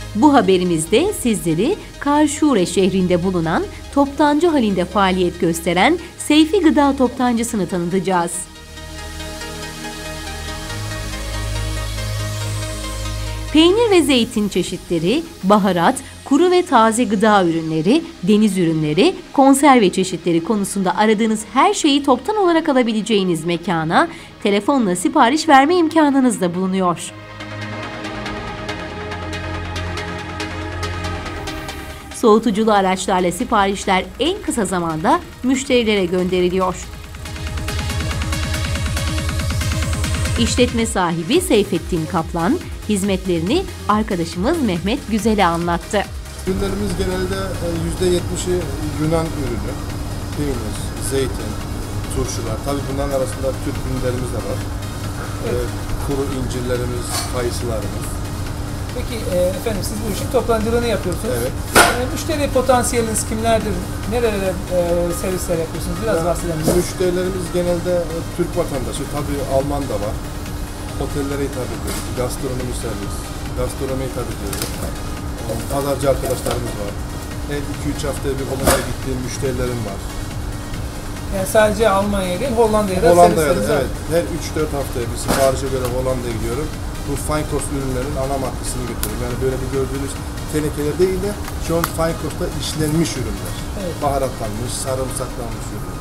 Bu haberimizde sizleri Karşıyaka şehrinde bulunan toptancı halinde faaliyet gösteren Seyfi Gıda Toptancısını tanıtacağız. Peynir ve zeytin çeşitleri, baharat, kuru ve taze gıda ürünleri, deniz ürünleri, konserve çeşitleri konusunda aradığınız her şeyi toptan olarak alabileceğiniz mekana telefonla sipariş verme imkanınız da bulunuyor. Soğutuculu araçlarla siparişler en kısa zamanda müşterilere gönderiliyor. İşletme sahibi Seyfettin Kaplan, hizmetlerini arkadaşımız Mehmet Güzel'e anlattı. Ürünlerimiz genelde %70'i Yunan ürünü, peynir, zeytin, turşular. Tabii bunların arasında Türk ürünlerimiz de var. Evet. Kuru incirlerimiz, kayısılarımız. Peki efendim siz bu işin toptancılığını yapıyorsunuz. Evet. Müşteri potansiyeliniz kimlerdir? Nerelere servisler yapıyorsunuz? Biraz bahsedelim. Müşterilerimiz genelde Türk vatandaşı, tabii Alman da var. Otellere hitap ediyoruz, gastronomi servis, gastronomiye hitap ediyoruz. Pazarcı arkadaşlarımız var. Her 2-3 haftaya bir Hollanda'ya gittiğim müşterilerim var. Yani sadece Almanya'ya değil, Hollanda'ya da Hollanda'ya da, evet. Her 3-4 haftaya bir siparişe göre Hollanda'ya gidiyorum. Bu Feinkost ürünlerin ana maddesini götürüyorum. Yani böyle bir gördüğünüz tenekeler değil de şu an Feinkost'ta işlenmiş ürünler. Evet. Baharatlanmış, sarımsaklanmış ürünler.